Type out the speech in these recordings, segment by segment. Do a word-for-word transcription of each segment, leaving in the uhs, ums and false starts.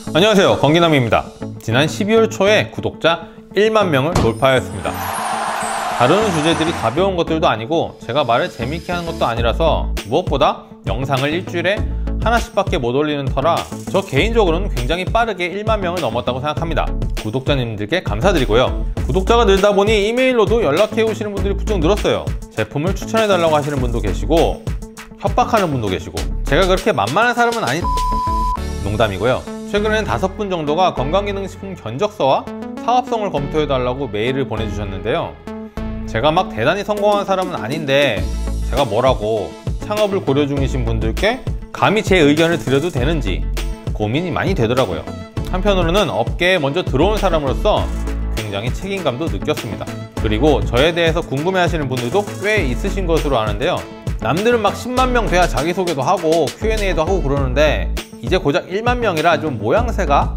안녕하세요, 건기남입니다. 지난 십이월 초에 구독자 일만 명을 돌파하였습니다. 다루는 주제들이 가벼운 것들도 아니고 제가 말을 재밌게 하는 것도 아니라서 무엇보다 영상을 일주일에 하나씩 밖에 못 올리는 터라 저 개인적으로는 굉장히 빠르게 일만 명을 넘었다고 생각합니다. 구독자님들께 감사드리고요. 구독자가 늘다 보니 이메일로도 연락해 오시는 분들이 부쩍 늘었어요. 제품을 추천해 달라고 하시는 분도 계시고 협박하는 분도 계시고, 제가 그렇게 만만한 사람은 아니... 농담이고요. 최근에는 다섯 분 정도가 건강기능식품 견적서와 사업성을 검토해 달라고 메일을 보내주셨는데요. 제가 막 대단히 성공한 사람은 아닌데 제가 뭐라고 창업을 고려 중이신 분들께 감히 제 의견을 드려도 되는지 고민이 많이 되더라고요. 한편으로는 업계에 먼저 들어온 사람으로서 굉장히 책임감도 느꼈습니다. 그리고 저에 대해서 궁금해 하시는 분들도 꽤 있으신 것으로 아는데요. 남들은 막 십만 명 돼야 자기소개도 하고 큐 앤 에이도 하고 그러는데 이제 고작 일만 명이라 좀 모양새가...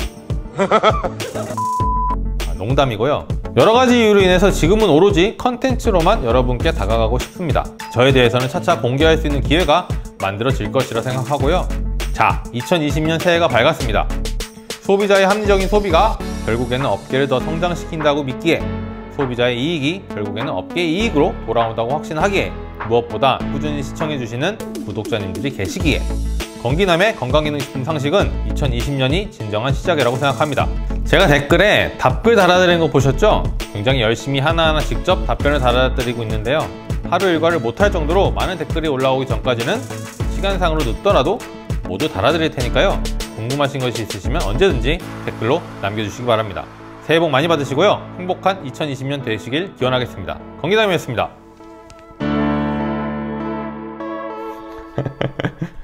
아, 농담이고요. 여러가지 이유로 인해서 지금은 오로지 컨텐츠로만 여러분께 다가가고 싶습니다. 저에 대해서는 차차 공개할 수 있는 기회가 만들어질 것이라 생각하고요. 자, 이천이십 년 새해가 밝았습니다. 소비자의 합리적인 소비가 결국에는 업계를 더 성장시킨다고 믿기에, 소비자의 이익이 결국에는 업계의 이익으로 돌아온다고 확신하기에, 무엇보다 꾸준히 시청해주시는 구독자님들이 계시기에 건기남의 건강기능식품 상식은 이천이십 년이 진정한 시작이라고 생각합니다. 제가 댓글에 답글 달아드리는 거 보셨죠? 굉장히 열심히 하나하나 직접 답변을 달아드리고 있는데요. 하루 일과를 못할 정도로 많은 댓글이 올라오기 전까지는 시간상으로 늦더라도 모두 달아드릴 테니까요. 궁금하신 것이 있으시면 언제든지 댓글로 남겨주시기 바랍니다. 새해 복 많이 받으시고요. 행복한 이천이십 년 되시길 기원하겠습니다. 건기남이었습니다.